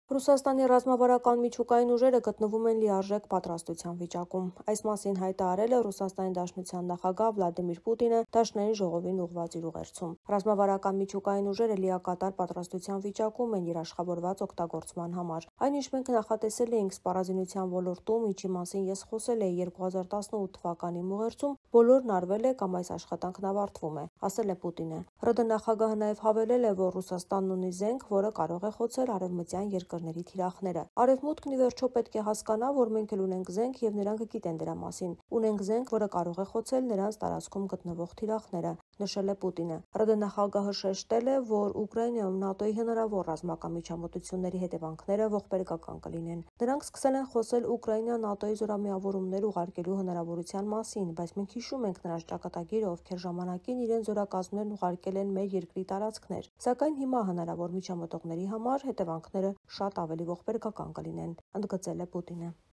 Ռուսաստանի ռազմավարական միջուկային ուժերը գտնվում են լիարժեք պատրաստության վիճակում։ Այս մասին հայտարարել է Ռուսաստանի Դաշնության նախագահ Վլադիմիր Պուտինը Դաշնային ժողովին ուղղված իր ուղերձում։ Ռազմավարական միջուկային ուժերը լիակատար պատրաստության վիճակում են երաշխավորված օգտագործման համար։ Այնինչ մենք նախատեսել էինք սպառազինության ոլորտում, ինչի մասին ես խոսել էի 2018 թվականի ուղերձում, բոլորն արվել է կամ այս աշխատանքն ավարտվում է, ասել է Պուտինը։ ՌԴ նախագահը նաև հավելել է, որ Ռուսաստանն ունի զենք, որը կարող է խոցել արևմտյան երկրների թիրախները։ Արևմուտքն ի վերջո պետք է հասկանա, որ մենք էլ ունենք զենք եւ նրանք գիտեն դրա մասին։ Ունենք զենք, որը կարող է խոցել նրանց տարածքում գտնվող թիրախները, նշել է Պուտինը։ ՌԴ նախագահը շեշտել է, որ Ուկրաինայում ՆԱՏՕ-ի հնարավոր ռազմական միջամտությունների հետևանքները ողբերգական կլինեն։ Նրանք սկսել են խոսել Ուկրաինա ՆԱՏՕ-ի զորամիավորումներ ուղարկելու հնարավորության մասին, բայց մենք հիշում ենք նրանց ճակատագիրը, ովքեր ժամանակին իրենց զորակազմներն ուղարկել են մեր երկրի տարածքներ։ Սակայն հիմա հնարավոր միջամտողների համար հետևանքները շատ ավելի ողբերգական կլինեն, ընդգծել է Պուտինը։